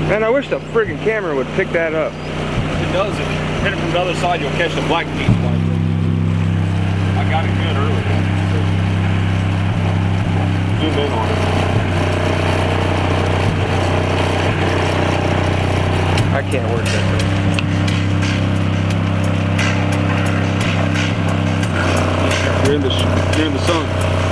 Man, I wish the friggin' camera would pick that up. It does. If you hit it from the other side, you'll catch the black piece. I got it good early. Zoom in on it. I can't work that thing. You're in the sun.